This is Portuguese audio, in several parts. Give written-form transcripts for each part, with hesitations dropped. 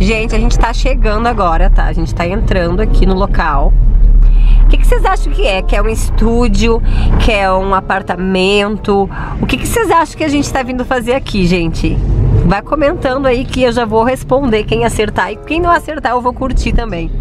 Gente, a gente tá chegando agora, tá? A gente tá entrando aqui no local. O que vocês acham que é? Que é um estúdio? Que é um apartamento? O que vocês acham que a gente tá vindo fazer aqui, gente? Vai comentando aí que eu já vou responder quem acertar. E quem não acertar eu vou curtir também.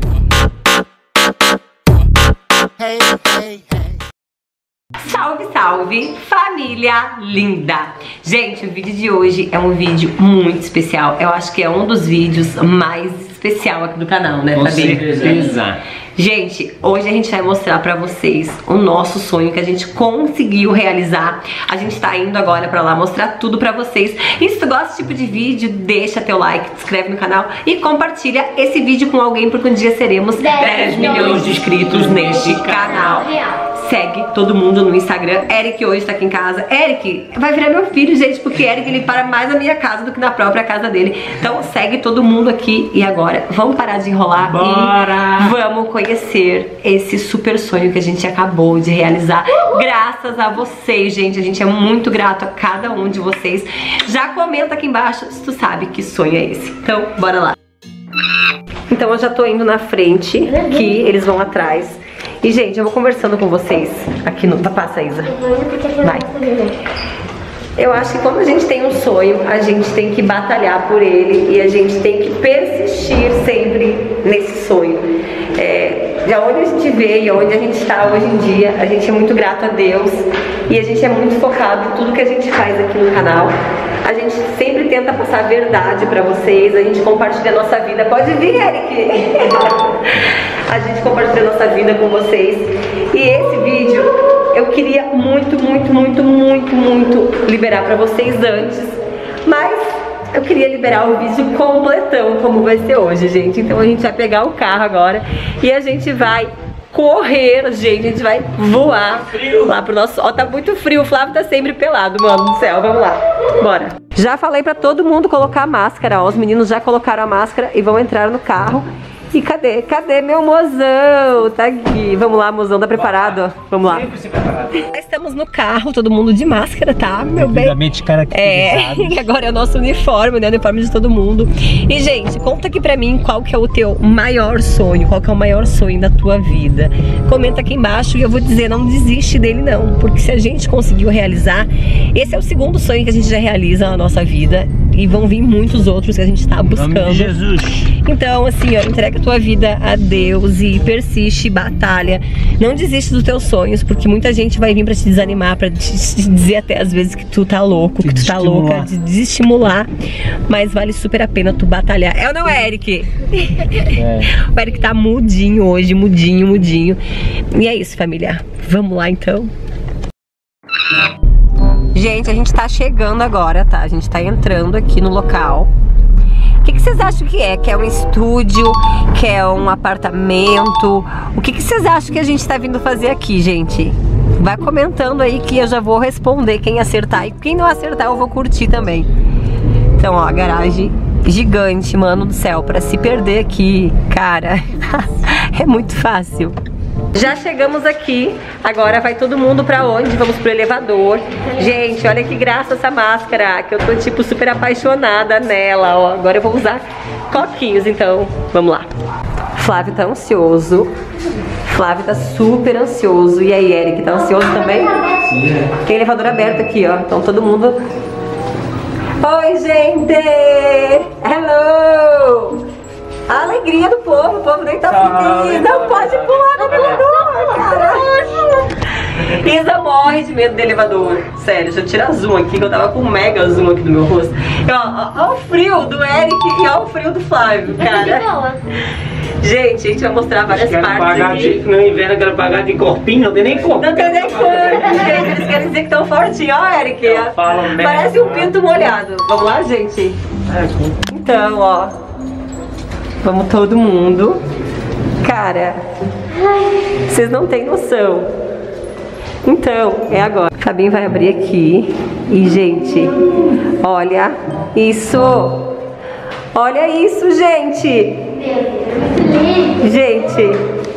Hey, hey, hey. Salve, salve, família linda! Gente, o vídeo de hoje é um vídeo muito especial. Eu acho que é um dos vídeos mais especial aqui do canal, né, Com Fabi? certeza. Gente, hoje a gente vai mostrar pra vocês o nosso sonho que a gente conseguiu realizar. A gente tá indo agora pra lá mostrar tudo pra vocês. E se tu gosta desse tipo de vídeo, deixa teu like, se inscreve no canal e compartilha esse vídeo com alguém, porque um dia seremos 10 milhões de inscritos neste canal. Segue todo mundo no Instagram. Eric hoje tá aqui em casa. Eric vai virar meu filho, gente, porque Eric ele para mais na minha casa do que na própria casa dele. Então segue todo mundo aqui. E agora vamos parar de enrolar. Bora! E vamos conhecer esse super sonho que a gente acabou de realizar. Graças a vocês, gente. A gente é muito grato a cada um de vocês. Já comenta aqui embaixo se tu sabe que sonho é esse. Então bora lá. Então eu já tô indo na frente, que eles vão atrás. E, gente, eu vou conversando com vocês aqui no... Passa, Isa. Vai. Eu acho que quando a gente tem um sonho, a gente tem que batalhar por ele e a gente tem que persistir sempre nesse sonho. De onde a gente veio e onde a gente está hoje em dia, a gente é muito grato a Deus e a gente é muito focado em tudo que a gente faz aqui no canal. A gente sempre tenta passar a verdade pra vocês, a gente compartilha a nossa vida. Pode vir, Eric! A gente compartilha a nossa vida com vocês. E esse vídeo eu queria muito liberar pra vocês antes, mas eu queria liberar o vídeo completão, como vai ser hoje, gente. Então a gente vai pegar o carro agora e a gente vai correr, gente, a gente vai voar lá pro nosso... Ó, tá muito frio, o Flávio tá sempre pelado, mano do céu, vamos lá, bora. Já falei pra todo mundo colocar a máscara, ó, os meninos já colocaram a máscara e vão entrar no carro. E cadê meu mozão? Tá aqui. Vamos lá, mozão, tá preparado? Vamos lá. Estamos no carro, todo mundo de máscara, tá, meu bem? E agora é o nosso uniforme, né? O uniforme de todo mundo. E, gente, conta aqui pra mim qual que é o teu maior sonho, qual que é o maior sonho da tua vida. Comenta aqui embaixo e eu vou dizer, não desiste dele não, porque se a gente conseguiu realizar, esse é o segundo sonho que a gente já realiza na nossa vida e vão vir muitos outros que a gente tá buscando. Em nome de Jesus. Então, assim, ó, entrega a tua vida a Deus e persiste, batalha. Não desiste dos teus sonhos, porque muita gente vai vir pra te desanimar, pra te dizer até às vezes que tu tá louco, que tu tá louca, de desestimular. Mas vale super a pena tu batalhar. É ou não é, Eric? É. O Eric tá mudinho hoje, mudinho. E é isso, família. Vamos lá, então. Gente, a gente tá chegando agora, tá? A gente tá entrando aqui no local. O que vocês acham que é? Que é um estúdio? Que é um apartamento? O que vocês acham que a gente tá vindo fazer aqui, gente? Vai comentando aí que eu já vou responder quem acertar. E quem não acertar eu vou curtir também. Então, ó, a garagem gigante, mano do céu. Pra se perder aqui, cara, é muito fácil. Já chegamos aqui, agora vai todo mundo pra onde? Vamos pro elevador. Gente, olha que graça essa máscara, que eu tô tipo super apaixonada nela, ó. Agora eu vou usar coquinhos, então vamos lá. Flávio tá ansioso. Flávio tá super ansioso. E aí, Eric, tá ansioso também? Sim. Tem elevador aberto aqui, ó. Então todo mundo... Oi, gente! Hello! A alegria do povo, o povo nem tá feliz. Não pode pular no elevador, cara. Isa morre de medo do elevador. Sério, deixa eu tirar zoom aqui, que eu tava com um mega zoom aqui do meu rosto. Ó o frio do Eric e ó o frio do Flávio, cara. Gente, a gente vai mostrar várias partes aqui. No inverno eu quero pagar de corpinho, não tem nem corpo. Não tem nem corpo, gente. Eles querem dizer que estão fortinhos. Ó, Eric. Parece um pinto molhado. Vamos lá, gente? Então, ó. Vamos todo mundo. Cara, vocês não têm noção. Então, é agora. Fabinho vai abrir aqui. E, gente, olha isso. Olha isso, gente. Gente.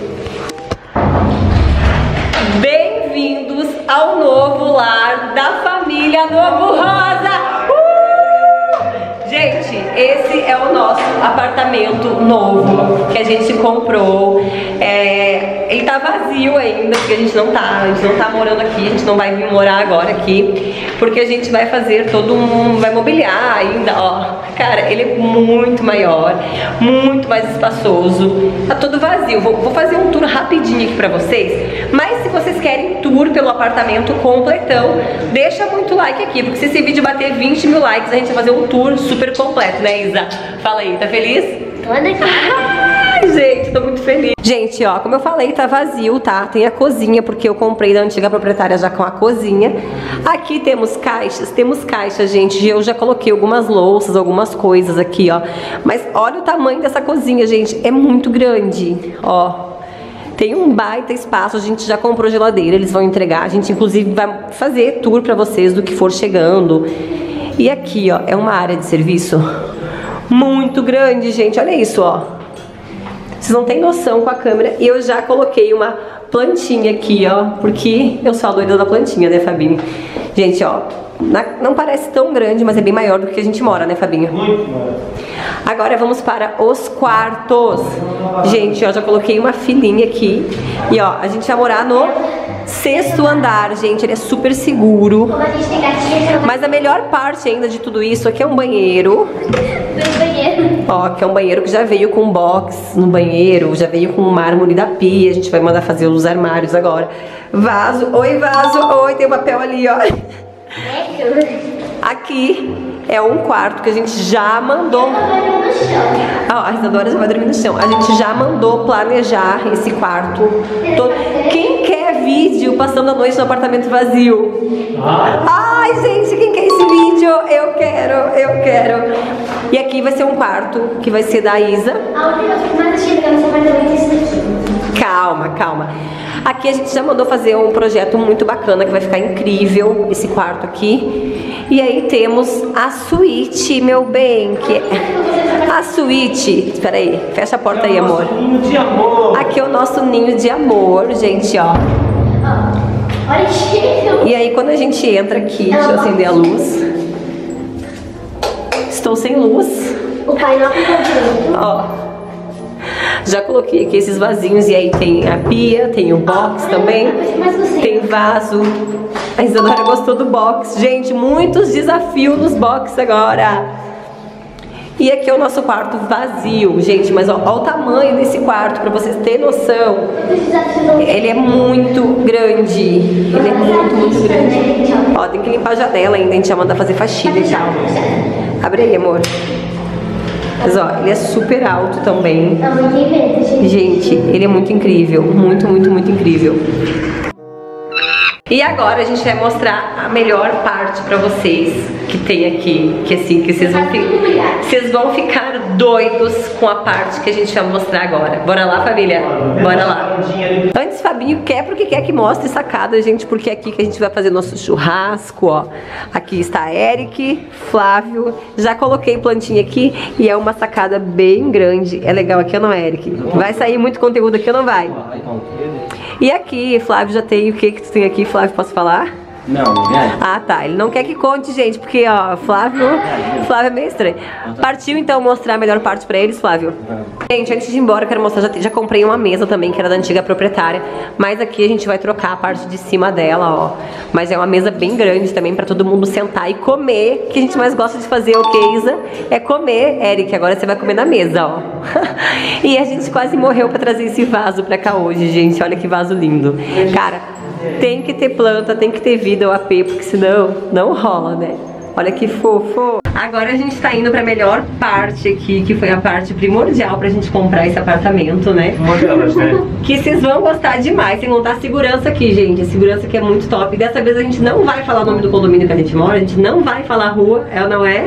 Bem-vindos ao novo lar da família Novo Rosa. Gente, esse é o nosso apartamento. apartamento novo que a gente comprou. Ele tá vazio ainda, porque a gente não tá morando aqui, a gente não vai vir morar agora aqui, porque a gente vai fazer vai mobiliar ainda, ó. Cara, ele é muito maior, muito mais espaçoso, tá todo vazio. Vou fazer um tour rapidinho aqui pra vocês, mas se vocês querem tour pelo apartamento completão, deixa muito like aqui, porque se esse vídeo bater 20 mil likes, a gente vai fazer um tour super completo, né, Isa? Fala aí, tá feliz? Ai, gente, tô muito feliz. Gente, ó, como eu falei, tá vazio, tá? Tem a cozinha, porque eu comprei da antiga proprietária já com a cozinha. Aqui temos caixas, gente. Eu já coloquei algumas louças, algumas coisas aqui, ó. Mas olha o tamanho dessa cozinha, gente. É muito grande, ó. Tem um baita espaço, a gente já comprou geladeira, eles vão entregar. A gente, inclusive, vai fazer tour pra vocês do que for chegando. E aqui, ó, é uma área de serviço muito grande, gente. Olha isso, ó. Vocês não têm noção com a câmera. E eu já coloquei uma plantinha aqui, ó, porque eu sou a doida da plantinha, né, Fabinho? Gente, ó, não parece tão grande, mas é bem maior do que a gente mora, né, Fabinho? Muito maior. Agora vamos para os quartos. Gente, ó, já coloquei uma filinha aqui. E, ó, a gente vai morar no 6º andar, gente. Ele é super seguro. Mas a melhor parte ainda de tudo isso aqui é um banheiro. Ó, que é um banheiro que já veio com box no banheiro, já veio com mármore da pia. A gente vai mandar fazer os armários agora. Vaso. Oi, vaso. Oi, tem um papel ali, ó. Aqui é um quarto que a gente já mandou. A Isadora já vai dormir no chão. A gente já mandou planejar esse quarto todo. Quem quer vídeo passando a noite no apartamento vazio? Ai, gente, quem quer esse vídeo? Eu quero. E aqui vai ser um quarto que vai ser da Isa. Calma. Aqui a gente já mandou fazer um projeto muito bacana, que vai ficar incrível esse quarto aqui. E aí temos a suíte, meu bem, que é a suíte. Espera aí, fecha a porta aí, amor. Ninho de amor. Aqui é o nosso ninho de amor, gente, ó. E aí quando a gente entra aqui, deixa eu acender a luz. Estou sem luz. O pai não acredita. Ó. Já coloquei aqui esses vasinhos e aí tem a pia, tem o box também, tem vaso. A Isadora gostou do box. Gente, muitos desafios nos box agora. E aqui é o nosso quarto vazio, gente, mas ó o tamanho desse quarto, pra vocês terem noção. Ele é muito grande. Ele é muito grande. Ó, tem que limpar a janela ainda, a gente já manda fazer faxina e tal. Abre aí, amor. Mas ó, ele é super alto também. Gente, ele é muito incrível. Muito incrível. E agora a gente vai mostrar a melhor parte pra vocês que tem aqui. Que assim, que vocês vão ficar doidos com a parte que a gente vai mostrar agora. Bora lá, família? Bora lá. Antes, Fabinho quer porque quer que mostre sacada, gente, porque é aqui que a gente vai fazer nosso churrasco, ó. Aqui está Eric, Flávio. Já coloquei plantinha aqui e é uma sacada bem grande. É legal aqui ou não, Eric? Vai sair muito conteúdo aqui ou não vai? E aqui, Flávio, já tem o que tu tem aqui, Flávio, posso falar? Não, né? Ah, tá. Ele não quer que conte, gente, porque, ó, Flávio é meio estranho. Partiu, então, mostrar a melhor parte pra eles, Flávio? Gente, antes de ir embora, eu quero mostrar, já comprei uma mesa também, que era da antiga proprietária, mas aqui a gente vai trocar a parte de cima dela, ó. Mas é uma mesa bem grande também, pra todo mundo sentar e comer, que a gente mais gosta de fazer, ok, Isa? É comer. Eric, agora você vai comer na mesa, ó. E a gente quase morreu pra trazer esse vaso pra cá hoje, gente. Olha que vaso lindo. Cara, tem que ter planta, tem que ter vida, o AP, porque senão não rola, né? Olha que fofo. Agora a gente tá indo pra melhor parte aqui, que foi a parte primordial pra gente comprar esse apartamento, né? Uma delas, né? Que vocês vão gostar demais, sem contar a segurança aqui, gente. A segurança aqui é muito top. Dessa vez a gente não vai falar o nome do condomínio que a gente mora, a gente não vai falar a rua, é ou não é?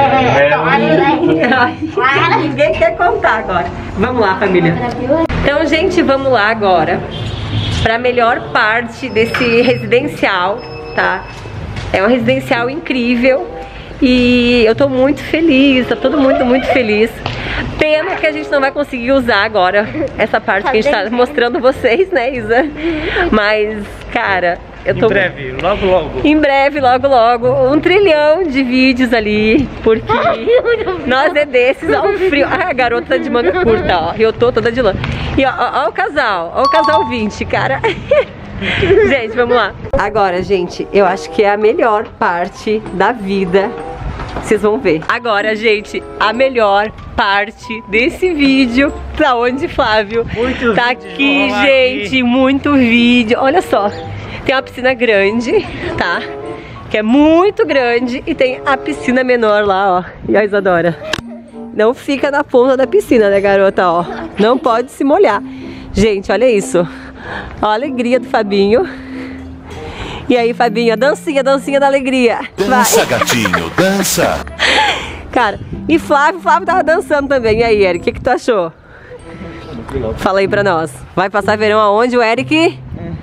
Ninguém quer contar agora. Vamos lá, família. Então, gente, vamos lá agora pra melhor parte desse residencial, tá? É um residencial incrível e eu tô muito feliz, tá todo mundo muito feliz. Pena que a gente não vai conseguir usar agora essa parte que a gente tá mostrando vocês, né, Isa? Mas, cara, eu tô... Em breve, logo, logo. Em breve, logo, logo, 1 trilhão de vídeos ali, porque nós é desses ao frio. Ah, a garota tá de manga curta, ó, eu tô toda de lã. E ó o casal 20, cara. Gente, vamos lá. Agora, gente, eu acho que é a melhor parte da vida. Vocês vão ver. Agora, gente, a melhor parte desse vídeo. Tá onde, Flávio? Muito tá vídeo, aqui, vamos gente, aqui. muito vídeo. Olha só, tem uma piscina grande, tá? Que é muito grande. E tem a piscina menor lá, ó. E a Isadora não fica na ponta da piscina, né, garota, ó. Não pode se molhar. Gente, olha isso. Ó, a alegria do Fabinho. E aí, Fabinho, dancinha da alegria. Dança, gatinho, dança. Cara, e Flávio tava dançando também. E aí, Eric, o que tu achou? Fala aí pra nós. Vai passar verão aonde, o Eric?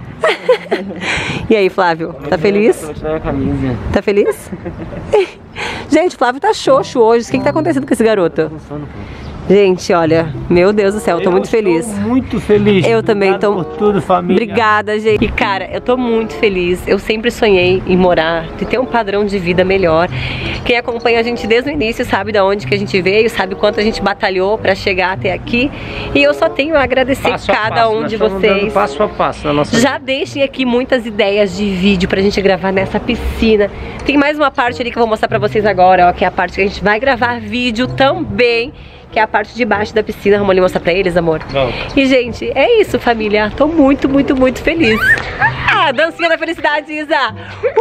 E aí, Flávio, tá feliz? Tá feliz? Gente, o Flávio tá xoxo hoje. O que tá acontecendo com esse garoto? Gente, olha, meu Deus do céu, eu tô muito feliz. Muito feliz. Eu também tô. Por tudo, família. Obrigada, gente. E cara, eu tô muito feliz. Eu sempre sonhei em morar, de ter um padrão de vida melhor. Quem acompanha a gente desde o início sabe de onde que a gente veio, sabe quanto a gente batalhou pra chegar até aqui. E eu só tenho a agradecer cada um de vocês. Passo a passo na nossa Já deixem aqui muitas ideias de vídeo pra gente gravar nessa piscina. Tem mais uma parte ali que eu vou mostrar pra vocês agora, ó, que é a parte que a gente vai gravar vídeo também, que é a parte de baixo da piscina. Vamos ali mostrar pra eles, amor? Vamos. E, gente, é isso, família. Tô muito, muito, muito feliz. Ah, dancinha da felicidade, Isa!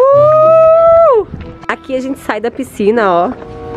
Aqui a gente sai da piscina, ó.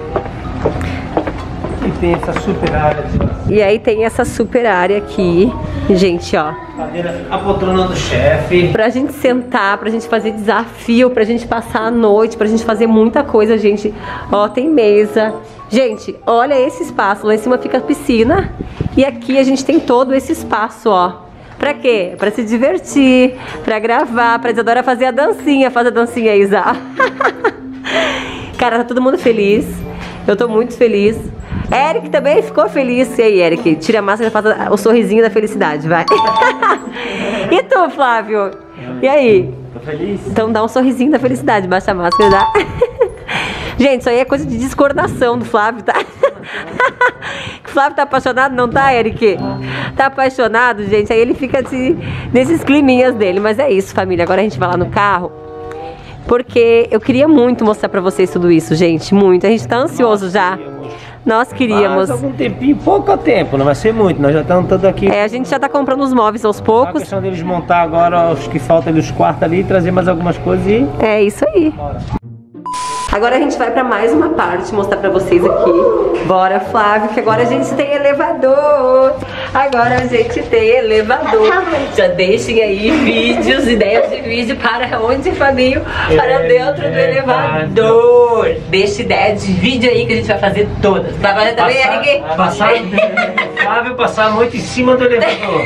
E tem essa super área de... E aí tem essa super área aqui, gente, ó. Cadeira, a poltrona do chefe. Pra gente sentar, pra gente fazer desafio, pra gente passar a noite, pra gente fazer muita coisa, gente. Ó, tem mesa. Gente, olha esse espaço. Lá em cima fica a piscina. E aqui a gente tem todo esse espaço, ó. Pra quê? Pra se divertir, pra gravar, pra Isadora fazer a dancinha. Faz a dancinha, Isa. Cara, tá todo mundo feliz. Eu tô muito feliz. Eric também ficou feliz. E aí, Eric? Tira a máscara e faz o sorrisinho da felicidade, vai. E tu, Flávio? E aí? Tô feliz. Então dá um sorrisinho da felicidade. Baixa a máscara e dá. Gente, isso aí é coisa de discordação do Flávio, tá? O Flávio tá apaixonado, não tá, Eric? Tá apaixonado, gente. Aí ele fica assim, nesses climinhas dele. Mas é isso, família. Agora a gente vai lá no carro, porque eu queria muito mostrar pra vocês tudo isso, gente. Muito. A gente tá ansioso já. Nós queríamos. Mas algum tempinho, pouco tempo, não vai ser muito. Nós já estamos todos aqui. É, a gente já tá comprando os móveis aos A poucos. questão deles montar agora os que faltam ali, os quartos ali, trazer mais algumas coisas e... É isso aí. Agora a gente vai pra mais uma parte, mostrar pra vocês aqui. Bora, Flávio, que agora a gente tem elevador. Agora a gente tem elevador. Já deixem aí vídeos, ideias de vídeo para onde, Fabinho? Para dentro do elevador. Deixa ideia de vídeo aí que a gente vai fazer todas. Vai fazer também, Eric? Flávio passar a noite em cima do elevador.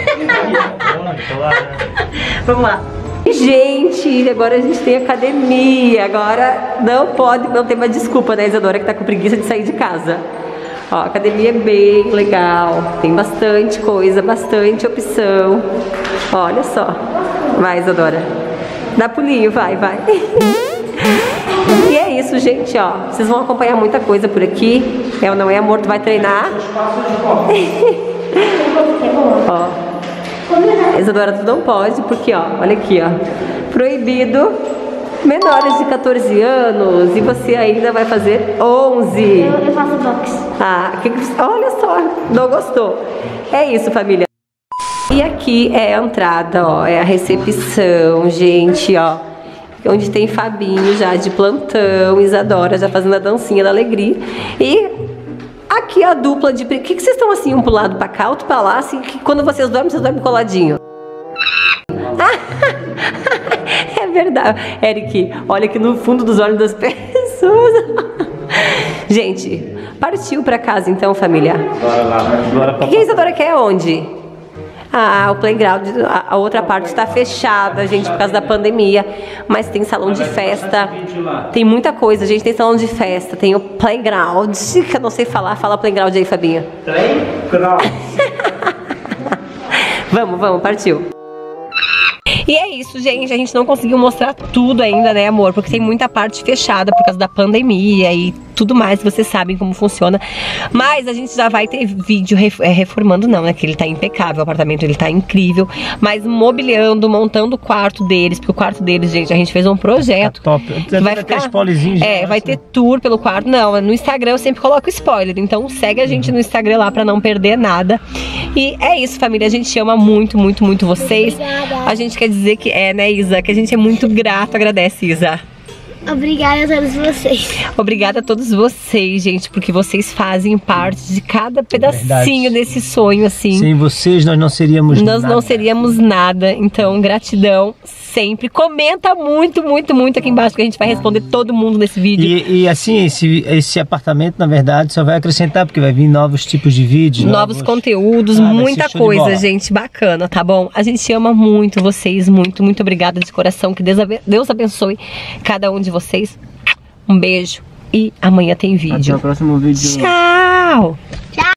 Vamos lá. Gente, agora a gente tem academia. Agora não tem mais desculpa, né, Isadora, que tá com preguiça de sair de casa. Ó, a academia é bem legal. Tem bastante coisa, bastante opção. Olha só. Vai, Isadora. Dá pulinho, vai. E é isso, gente, ó. Vocês vão acompanhar muita coisa por aqui. É ou não é, amor? Tu vai treinar? Ó. Isadora, tu não pode, porque ó, olha aqui, ó, proibido menores de 14 anos, e você ainda vai fazer 11. Eu faço boxe. Ah, olha só, não gostou. É isso, família. E aqui é a entrada, ó, é a recepção, gente, ó, onde tem Fabinho já de plantão, Isadora já fazendo a dancinha da alegria. E aqui a dupla de... Por que vocês estão assim, um pro lado pra cá, outro pra lá, assim, que quando vocês dormem coladinho? É verdade. Eric, olha aqui no fundo dos olhos das pessoas. Gente, partiu pra casa então, família. Bora lá, O que a Isadora quer onde? Ah, o playground, a outra parte está fechada, gente, por causa da pandemia. Mas tem salão de festa, tem muita coisa, gente. Tem salão de festa, tem o playground, que eu não sei falar. Fala playground aí, Fabinho. Playground. Vamos, partiu. E é isso, gente. A gente não conseguiu mostrar tudo ainda, né, amor? Porque tem muita parte fechada por causa da pandemia e tudo mais, vocês sabem como funciona. Mas a gente já vai ter vídeo reformando, não, né? Que ele tá impecável, o apartamento ele tá incrível. Mas mobiliando, montando o quarto deles, porque o quarto deles, gente, a gente fez um projeto. Top. Que vai ficar, vai ter tour pelo quarto. Não, no Instagram eu sempre coloco spoiler. Então segue a gente no Instagram lá pra não perder nada. E é isso, família. A gente ama muito, muito, muito vocês. Obrigada. A gente quer dizer que né, Isa? Que a gente é muito grato. Agradece, Isa. Obrigada a todos vocês. Obrigada a todos vocês, gente, porque vocês fazem parte de cada pedacinho desse sonho, assim. Sem vocês nós não seríamos nada. Nós não seríamos nada. Então, gratidão sempre. Comenta muito, muito, muito aqui embaixo que a gente vai responder todo mundo nesse vídeo. E assim, esse apartamento, na verdade, só vai acrescentar, porque vai vir novos tipos de vídeos. Novos conteúdos, muita coisa, gente, bacana, tá bom? A gente ama muito vocês, muito, muito obrigada de coração. Que Deus abençoe cada um de vocês. Um beijo e amanhã tem vídeo. Até o próximo vídeo. Tchau! Tchau.